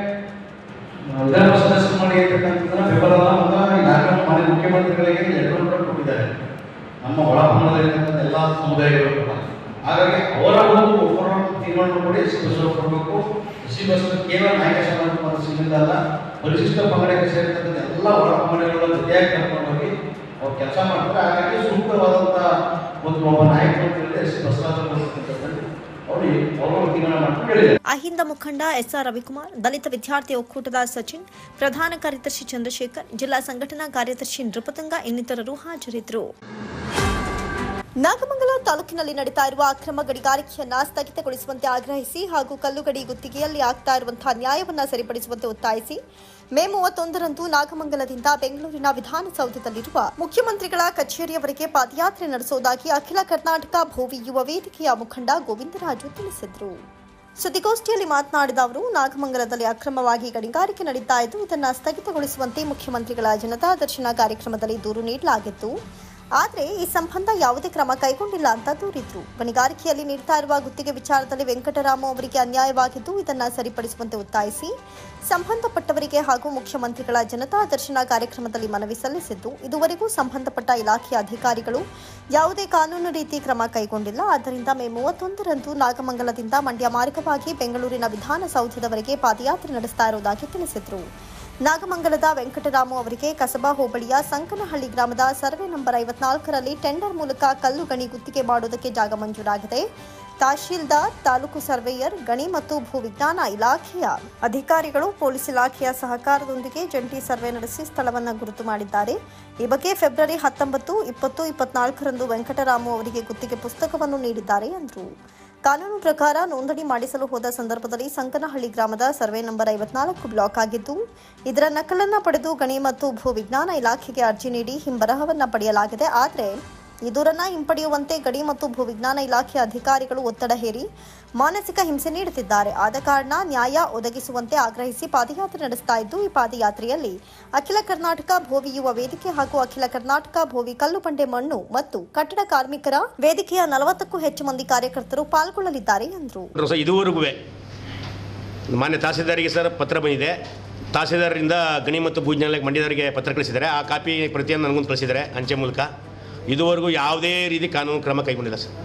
ವಿಧಾನ ಸದಸ್ಯ ಮಾಡಿ ಅಂತಕ್ಕಂಥದ್ದನ್ನ ಬೆಂಬಲ ಮತ್ತು ಈಗಾಗಲೇ ಮಾನ್ಯ ಮುಖ್ಯಮಂತ್ರಿಗಳಿಗೆ ಲೆಟರ್ ಕೂಡ ಕೊಟ್ಟಿದ್ದಾರೆ ನಮ್ಮ ಒಳಪಂಗಡದಲ್ಲಿರ್ತಕ್ಕಂಥ ಎಲ್ಲ ಸಮುದಾಯಗಳು ಕೂಡ. ಹಾಗಾಗಿ ಅವರ ಒಂದು ಒಬ್ಬರ ತೀರ್ಮಾನ ಕೂಡ ಎಸ್ ಸಿ ಬಸವ ಕೊಡಬೇಕು. ಎಸ್ ಸಿ ಬಸವ ಕೇವಲ ನಾಯಕ ಸಮಾಜ ಸೀಮಿತ ಅಲ್ಲ, ಪರಿಶಿಷ್ಟ ಪಂಗಡಕ್ಕೆ ಸೇರಿರ್ತಕ್ಕಂಥ ಎಲ್ಲ ಒಳ ಪಂಗಡಗಳ ಜೊತೆಯಾಗಿ ಕರ್ಕೊಂಡು ಹೋಗಿ ಅವ್ರು ಕೆಲಸ ಮಾಡ್ತಾರೆ. ಹಾಗಾಗಿ ಸೂಕ್ತವಾದಂಥ ಒಂದು ಒಬ್ಬ ನಾಯಕರು ಎಸ್ ಸಿ ಬಸವರಾಜ ಅವರು ಅವರು ತೀರ್ಮಾನ ಮಾಡ್ಕೊಂಡು ಹೇಳಿದ್ದಾರೆ. ಅಹಿಂದ ಮುಖಂಡ ಎಸ್ ಆರ್ ರವಿಕುಮಾರ್, ದಲಿತ ವಿದ್ಯಾರ್ಥಿ ಒಕ್ಕೂಟದ ಸಚಿನ್, ಪ್ರಧಾನ ಕಾರ್ಯದರ್ಶಿ ಚಂದ್ರಶೇಖರ್, ಜಿಲ್ಲಾ ಸಂಘಟನಾ ಕಾರ್ಯದರ್ಶಿ ನೃಪತುಂಗ ಇನ್ನಿತರರು ಹಾಜರಿದ್ದರು. ನಾಗಮಂಗಲ ತಾಲೂಕಿನಲ್ಲಿ ನಡೀತಾ ಇರುವ ಅಕ್ರಮ ಗಣಿಗಾರಿಕೆಯನ್ನ ಸ್ಥಗಿತಗೊಳಿಸುವಂತೆ ಆಗ್ರಹಿಸಿ ಹಾಗೂ ಕಲ್ಲುಗಡಿ ಗುತ್ತಿಗೆಯಲ್ಲಿ ಆಗ್ತಾ ಇರುವಂತಹ ನ್ಯಾಯವನ್ನ ಸರಿಪಡಿಸುವಂತೆ ಒತ್ತಾಯಿಸಿ ಮೇ ಮೂವತ್ತೊಂದರಂದು ನಾಗಮಂಗಲದಿಂದ ಬೆಂಗಳೂರಿನ ವಿಧಾನಸೌಧದಲ್ಲಿರುವ ಮುಖ್ಯಮಂತ್ರಿಗಳ ಕಚೇರಿಯವರೆಗೆ ಪಾದಯಾತ್ರೆ ನಡೆಸುವುದಾಗಿ ಅಖಿಲ ಕರ್ನಾಟಕ ಭೋವಿ ಯುವ ವೇದಿಕೆಯ ಮುಖಂಡ ಗೋವಿಂದರಾಜು ತಿಳಿಸಿದರು. ಸುದ್ದಿಗೋಷ್ಠಿಯಲ್ಲಿ ಮಾತನಾಡಿದ ಅವರು, ನಾಗಮಂಗಲದಲ್ಲಿ ಅಕ್ರಮವಾಗಿ ಗಣಿಗಾರಿಕೆ ನಡೀತಾ ಇದ್ದು ಇದನ್ನು ಸ್ಥಗಿತಗೊಳಿಸುವಂತೆ ಮುಖ್ಯಮಂತ್ರಿಗಳ ಜನತಾ ದರ್ಶನ ಕಾರ್ಯಕ್ರಮದಲ್ಲಿ ದೂರು ನೀಡಲಾಗಿತ್ತು. ಆದರೆ ಈ ಸಂಬಂಧ ಯಾವುದೇ ಕ್ರಮ ಕೈಗೊಂಡಿಲ್ಲ ಅಂತ ದೂರಿದ್ರು. ಗಣಿಗಾರಿಕೆಯಲ್ಲಿ ನೀಡ್ತಾ ಇರುವ ಗುತ್ತಿಗೆ ವಿಚಾರದಲ್ಲಿ ವೆಂಕಟರಾಮು ಅವರಿಗೆ ಅನ್ಯಾಯವಾಗಿದ್ದು ಇದನ್ನು ಸರಿಪಡಿಸುವಂತೆ ಒತ್ತಾಯಿಸಿ ಸಂಬಂಧಪಟ್ಟವರಿಗೆ ಹಾಗೂ ಮುಖ್ಯಮಂತ್ರಿಗಳ ಜನತಾ ದರ್ಶನ ಕಾರ್ಯಕ್ರಮದಲ್ಲಿ ಮನವಿ ಸಲ್ಲಿಸಿದ್ದು ಇದುವರೆಗೂ ಸಂಬಂಧಪಟ್ಟ ಇಲಾಖೆಯ ಅಧಿಕಾರಿಗಳು ಯಾವುದೇ ಕಾನೂನು ರೀತಿ ಕ್ರಮ ಕೈಗೊಂಡಿಲ್ಲ. ಆದ್ದರಿಂದ ಮೇ ಮೂವತ್ತೊಂದರಂದು ನಾಗಮಂಗಲದಿಂದ ಮಂಡ್ಯ ಮಾರ್ಗವಾಗಿ ಬೆಂಗಳೂರಿನ ವಿಧಾನಸೌಧದವರೆಗೆ ಪಾದಯಾತ್ರೆ ನಡೆಸ್ತಾ ಇರುವುದಾಗಿ ತಿಳಿಸಿದರು. ನಾಗಮಂಗಲದ ವೆಂಕಟರಾಮು ಅವರಿಗೆ ಕಸಬಾ ಹೋಬಳಿಯ ಸಂಕನಹಳ್ಳಿ ಗ್ರಾಮದ ಸರ್ವೆ ನಂಬರ್ ಐವತ್ನಾಲ್ಕರಲ್ಲಿ ಟೆಂಡರ್ ಮೂಲಕ ಕಲ್ಲು ಗಣಿ ಗುತ್ತಿಗೆ ಮಾಡುವುದಕ್ಕೆ ಜಾಗ ಮಂಜೂರಾಗಿದೆ. ತಹಶೀಲ್ದಾರ್, ತಾಲೂಕು ಸರ್ವೇಯರ್, ಗಣಿ ಮತ್ತು ಭೂ ವಿಜ್ಞಾನ ಇಲಾಖೆಯ ಅಧಿಕಾರಿಗಳು ಪೊಲೀಸ್ ಇಲಾಖೆಯ ಸಹಕಾರದೊಂದಿಗೆ ಜಂಟಿ ಸರ್ವೆ ನಡೆಸಿ ಸ್ಥಳವನ್ನು ಗುರುತು ಮಾಡಿದ್ದಾರೆ. ಈ ಬಗ್ಗೆ ಫೆಬ್ರವರಿ ಹತ್ತೊಂಬತ್ತು, ಇಪ್ಪತ್ತು, ಇಪ್ಪತ್ನಾಲ್ಕರಂದು ವೆಂಕಟರಾಮು ಅವರಿಗೆ ಗುತ್ತಿಗೆ ಪುಸ್ತಕವನ್ನು ನೀಡಿದ್ದಾರೆ ಎಂದರು. ಕಾನೂನು ಪ್ರಕಾರ ನೋಂದಣಿ ಮಾಡಿಸಲು ಹೋದ ಸಂದರ್ಭದಲ್ಲಿ ಸಂಕನಹಳ್ಳಿ ಗ್ರಾಮದ ಸರ್ವೆ ನಂಬರ್ ಐವತ್ನಾಲ್ಕು ಬ್ಲಾಕ್ ಆಗಿದ್ದು ಇದರ ನಕಲನ್ನು ಪಡೆದು ಗಣಿ ಮತ್ತು ಭೂ ವಿಜ್ಞಾನ ಇಲಾಖೆಗೆ ಅರ್ಜಿ ನೀಡಿ ಹಿಂಬರಹವನ್ನು ಪಡೆಯಲಾಗಿದೆ. ಆದರೆ ಈ ದೂರನ್ನು ಹಿಂಪಡೆಯುವಂತೆ ಗಣಿ ಮತ್ತು ಭೂ ವಿಜ್ಞಾನ ಇಲಾಖೆಯ ಅಧಿಕಾರಿಗಳು ಒತ್ತಡ ಹೇರಿ ಮಾನಸಿಕ ಹಿಂಸೆ ನೀಡುತ್ತಿದ್ದಾರೆ. ಆದ ಕಾರಣ ನ್ಯಾಯ ಒದಗಿಸುವಂತೆ ಆಗ್ರಹಿಸಿ ಪಾದಯಾತ್ರೆ ನಡೆಸ್ತಾ ಇದ್ದು ಈ ಪಾದಯಾತ್ರೆಯಲ್ಲಿ ಅಖಿಲ ಕರ್ನಾಟಕ ಭೋವಿ ಯುವ ವೇದಿಕೆ ಹಾಗೂ ಅಖಿಲ ಕರ್ನಾಟಕ ಭೋವಿ ಕಲ್ಲು ಬಂಡೆ ಮಣ್ಣು ಮತ್ತು ಕಟ್ಟಡ ಕಾರ್ಮಿಕರ ವೇದಿಕೆಯ ನಲವತ್ತಕ್ಕೂ ಹೆಚ್ಚು ಮಂದಿ ಕಾರ್ಯಕರ್ತರು ಪಾಲ್ಗೊಳ್ಳಲಿದ್ದಾರೆ ಎಂದರು. ಇದುವರೆಗೂ ಮಾನ್ಯ ತಹಸೀಲ್ದಾರಿಗೆ ಸರ್ ಪತ್ರ ಬಂದಿದೆ. ತಹಸೀಲ್ದಾರರಿಂದ ಗಣಿ ಮತ್ತು ಭೂ ವಿಜ್ಞಾನ ಮಂಡ್ಯದವರಿಗೆ ಪತ್ರ ಕಳಿಸಿದ್ದಾರೆ. ಆ ಕಾಪಿ ಪ್ರತಿಯನ್ನು ನನಗೊಂದು ಕಳಿಸಿದ್ದಾರೆ ಅಂಚೆ ಮೂಲಕ. ಇದುವರೆಗೂ ಯಾವುದೇ ರೀತಿ ಕಾನೂನು ಕ್ರಮ ಕೈಗೊಂಡಿಲ್ಲ ಸರ್,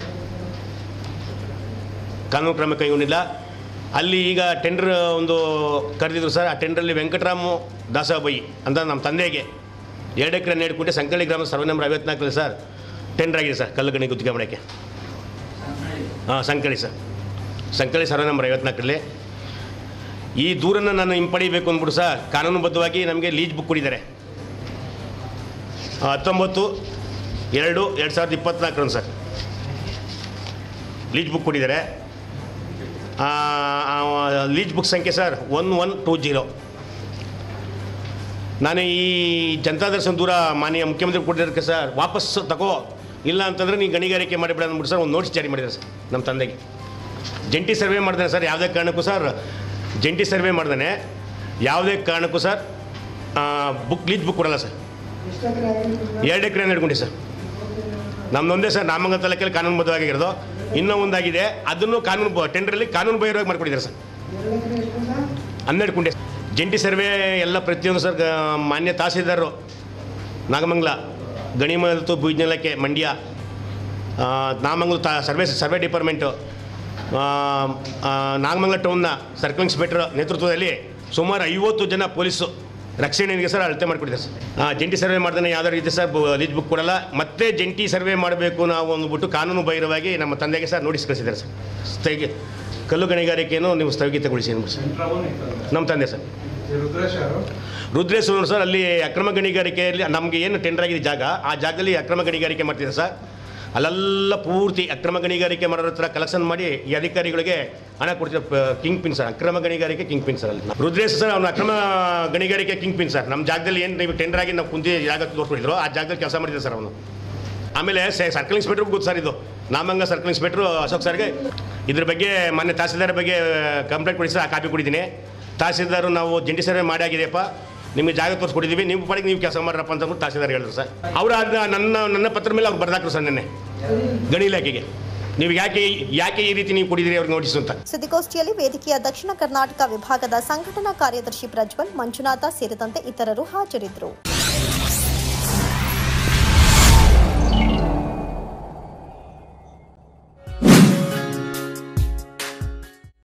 ಕಾನೂನು ಕ್ರಮ ಕೈಗೊಂಡಿಲ್ಲ. ಅಲ್ಲಿ ಈಗ ಟೆಂಡರ್ ಒಂದು ಕರೆದಿದ್ರು ಸರ್. ಆ ಟೆಂಡ್ರಲ್ಲಿ ವೆಂಕಟರಾಮು ದಾಸಬೈ ಅಂತ ನಮ್ಮ ತಂದೆಗೆ ಎರಡು ಎಕರೆ ನೀಡಿಕೊಂಡೆ ಸಂಕಳ್ಳಿ ಗ್ರಾಮದ ಸರ್ವೆ ನಂಬರ್ ಐವತ್ನಾಲ್ಕರಲ್ಲಿ ಸರ್ ಟೆಂಡರ್ ಆಗಿದೆ ಸರ್ ಕಲ್ಲು ಗಣಿ ಗುತ್ತಿಗೆ ಮಾಡೋಕ್ಕೆ. ಹಾಂ, Sankalli sir, Sankalli survey number ಐವತ್ನಾಲ್ಕರಲ್ಲಿ ಈ ದೂರನ್ನು ನಾನು ಹಿಂಪಡಿಬೇಕು ಅಂದ್ಬಿಟ್ಟು ಸರ್ ಕಾನೂನುಬದ್ಧವಾಗಿ ನಮಗೆ ಲೀಜ್ ಬುಕ್ ಕೊಟ್ಟಿದ್ದಾರೆ. ಹತ್ತೊಂಬತ್ತು ಎರಡು ಎರಡು ಸಾವಿರದ ಇಪ್ಪತ್ತ್ನಾಲ್ಕರಂದು ಸರ್ ಲೀಜ್ ಬುಕ್ ಕೊಟ್ಟಿದ್ದಾರೆ. ಲೀಜ್ ಬುಕ್ ಸಂಖ್ಯೆ sir one one two zero. ನಾನು ಈ ಜನತಾ ದರ್ಶನ ದೂರ ಮಾನ್ಯ ಮುಖ್ಯಮಂತ್ರಿ ಕೊಟ್ಟಿದ್ದಕ್ಕೆ ಸರ್ ವಾಪಸ್ ತಗೋ, ಇಲ್ಲ ಅಂತಂದರೆ ನೀವು ಗಣಿಗಾರಿಕೆ ಮಾಡಿಬಿಡ ಅಂದ್ಬಿಟ್ಟು ಸರ್ ಒಂದು ನೋಟಿಸ್ ಜಾರಿ ಮಾಡಿದ್ದಾರೆ ಸರ್ ನಮ್ಮ ತಂದೆಗೆ. ಜಂಟಿ ಸರ್ವೆ ಮಾಡಿದಾನೆ ಸರ್, ಯಾವುದೇ ಕಾರಣಕ್ಕೂ ಸರ್ ಜಂಟಿ ಸರ್ವೆ ಮಾಡ್ದಾನೆ ಯಾವುದೇ ಕಾರಣಕ್ಕೂ ಸರ್ ಬುಕ್ ಲೀಜ್ ಬುಕ್ ಕೊಡಲ್ಲ ಸರ್. ಎರಡು ಎಕರೆ ನಡ್ಕೊಂಡಿ ಸರ್. ನಮ್ಮದೊಂದೇ ಸರ್ ನಾಮಂಗಲ ತಾಲೂಕಲ್ಲಿ ಕಾನೂನುಬದ್ಧವಾಗಿರೋದು. ಇನ್ನೂ ಒಂದಾಗಿದೆ, ಅದನ್ನು ಕಾನೂನು ಟೆಂಡರಲ್ಲಿ ಕಾನೂನು ಬಹಿರವಾಗಿ ಮಾಡಿಕೊಟ್ಟಿದ್ದಾರೆ ಸರ್. ಹನ್ನೆರಡು ಕುಂಟೆ ಜಂಟಿ ಸರ್ವೆ ಎಲ್ಲ ಪ್ರತಿಯೊಂದು ಸರ್ ಮಾನ್ಯ ತಹಸೀಲ್ದಾರರು ನಾಗಮಂಗಲ, ಗಣಿ ಮತ್ತು ಭೂ ವಿಜ್ಞಾನ ಇಲಾಖೆ ಮಂಡ್ಯ, ನಾಮಂಗಲ ತಾ ಸರ್ವೆ ಸರ್ವೆ ಡಿಪಾರ್ಟ್ಮೆಂಟು, ನಾಗಮಂಗಲ ಟೌನ್ನ ಸರ್ಕಲ್ ಇನ್ಸ್ಪೆಕ್ಟರ್ ನೇತೃತ್ವದಲ್ಲಿ ಸುಮಾರು ಐವತ್ತು ಜನ ಪೊಲೀಸು ರಕ್ಷಣೆಗೆ ಸರ್ ಅಳತೆ ಮಾಡಿಕೊಟ್ಟಿದ್ದಾರೆ ಸರ್. ಜಂಟಿ ಸರ್ವೆ ಮಾಡ್ದೇ ಯಾವುದೇ ರೀತಿ ಸರ್ ಲೀಜ್ ಬುಕ್ ಕೊಡಲ್ಲ. ಮತ್ತೆ ಜಂಟಿ ಸರ್ವೆ ಮಾಡಬೇಕು ನಾವು ಅಂದ್ಬಿಟ್ಟು ಕಾನೂನು ಬಾಹಿರವಾಗಿ ನಮ್ಮ ತಂದೆಗೆ ಸರ್ ನೋಟಿಸ್ ಕಳಿಸಿದ್ದಾರೆ ಸರ್. ಸ್ಥಗಿತ ಕಲ್ಲು ಗಣಿಗಾರಿಕೆಯನ್ನು ನೀವು ಸ್ಥಗಿತಗೊಳಿಸಿ ಸರ್. ನಮ್ಮ ತಂದೆ ಸರ್ ರುದ್ರೇಶ್ ಸರ್ ಅಲ್ಲಿ ಅಕ್ರಮ ಗಣಿಗಾರಿಕೆಯಲ್ಲಿ ನಮಗೆ ಏನು ಟೆಂಡರ್ ಆಗಿದೆ ಜಾಗ, ಆ ಜಾಗದಲ್ಲಿ ಅಕ್ರಮ ಗಣಿಗಾರಿಕೆ ಮಾಡ್ತಿದ್ದಾರೆ ಸರ್. ಅಲ್ಲೆಲ್ಲ ಪೂರ್ತಿ ಅಕ್ರಮ ಗಣಿಗಾರಿಕೆ ಮಾಡೋರ ಹತ್ರ ಕಲೆಕ್ಷನ್ ಮಾಡಿ ಈ ಅಧಿಕಾರಿಗಳಿಗೆ ಹಣ ಕೊಡ್ತಿರೋ ಕಿಂಗ್ ಪಿನ್ ಸರ್. ಅಕ್ರಮ ಗಣಿಗಾರಿಕೆ ಕಿಂಗ್ ಪಿನ್ ಸರ್. ಅಲ್ಲಿ ರುದ್ರೇಶ್ ಸರ್ ಅವ್ನ ಅಕ್ರಮ ಗಣಿಗಾರಿಕೆ ಕಿಂಗ್ ಪಿನ್ ಸರ್. ನಮ್ಮ ಜಾಗದಲ್ಲಿ ಏನು ನೀವು ಟೆಂಡರ್ ಆಗಿ ನಾವು ಕುಂತಿ ಜಾಗ ತೋರಿಸ್ಬಿಟ್ಟಿದ್ರು ಆ ಜಾಗದಲ್ಲಿ ಕೆಲಸ ಮಾಡಿದ್ದಾರೆ ಸರ್ ಅವನು. ಆಮೇಲೆ ಸರ್ಕಲ್ ಇನ್ಸ್ಪೆಕ್ಟರ್ಗೂ ಗೊತ್ತು ಸರ್ ಇದು. ನಾಮಂಗ ಸರ್ಕಲ್ ಇನ್ಸ್ಪೆಕ್ಟ್ರು ಅಶೋಕ್ ಸರ್ಗೆ ಇದ್ರ ಬಗ್ಗೆ ಮೊನ್ನೆ ತಹಸೀಲ್ದಾರ್ ಬಗ್ಗೆ ಕಂಪ್ಲೇಂಟ್ ಕೊಡಿ ಸರ್. ಆ ಕಾಪಿ ಕೊಟ್ಟಿದ್ದೀನಿ. ತಹಸೀಲ್ದಾರು ನಾವು ಜಂಟಿ ಸರ್ವೆ ಮಾಡಿ ಆಗಿದೆಯಪ್ಪ, ನಿಮಗೆ ಜಾಗ ತೋರಿಸ್ಕೊಟ್ಟಿದ್ದೀವಿ, ನೀವು ಪಾಡಿಗೆ ನೀವು ಕೆಲಸ ಮಾಡ್ರಪ್ಪ ಅಂತ ತಹಸೀಲ್ದಾರ್ ಹೇಳಿದ್ರು ಸರ್. ಅವರು ಅದನ್ನ ನನ್ನ ನನ್ನ ಪತ್ರ ಮೇಲೆ ಅವ್ರು ಬರ್ದಾಕ್ರು ಸರ್ ನಿನ್ನೆ ಗಣಿ ಇಲಾಖೆಗೆ. ನೀವು ಯಾಕೆ ಯಾಕೆ ಈ ರೀತಿ ನೀವು ಕೊಡಿದಿರಿ ಅವ್ರಿಗೆ ನೋಟಿಸ್ ಅಂತ. ಸುದ್ದಿಗೋಷ್ಠಿಯಲ್ಲಿ ವೇದಿಕೆಯ ದಕ್ಷಿಣ ಕರ್ನಾಟಕ ವಿಭಾಗದ ಸಂಘಟನಾ ಕಾರ್ಯದರ್ಶಿ ಪ್ರಜ್ವಲ್, ಮಂಜುನಾಥ ಸೇರಿದಂತೆ ಇತರರು ಹಾಜರಿದ್ದರು.